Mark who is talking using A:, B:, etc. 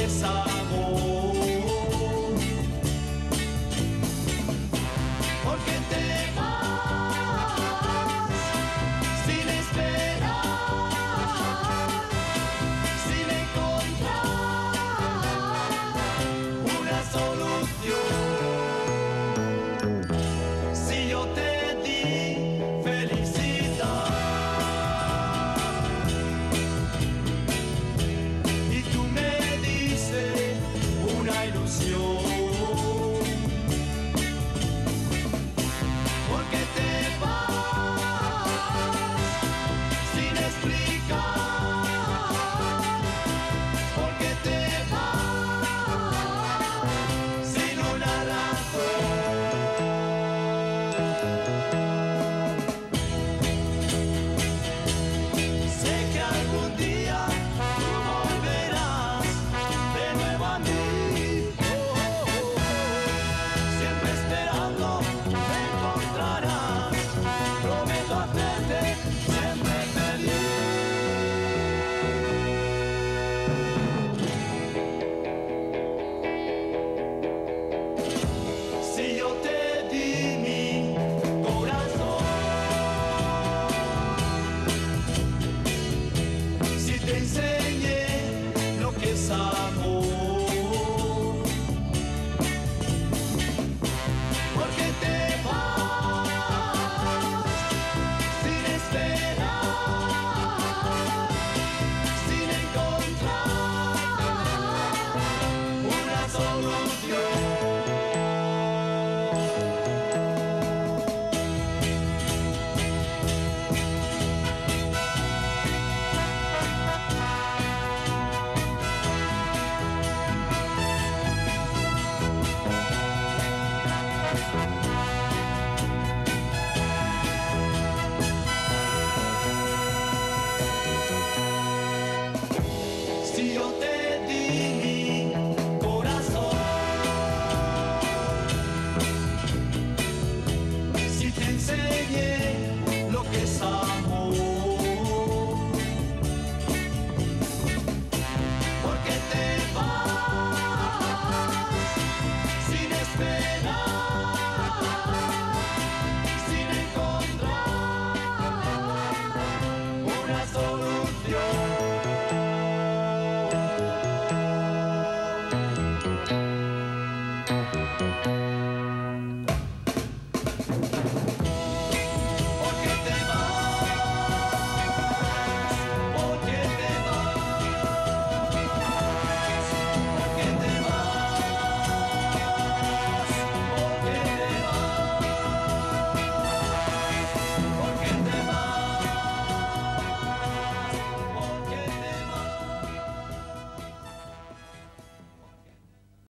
A: es amor. Porque te vas sin esperar, sin encontrar una solución. Si yo te di felicidad y tú me dices una ilusión, porque te vas sin explicar, porque te vas sin una razón. Sé que algún día tú volverás de nuevo a mí, siempre esperando me encontrarás. Prometo hacerte siempre feliz. Si yo te di mi corazón, si te enseñé lo que es amor,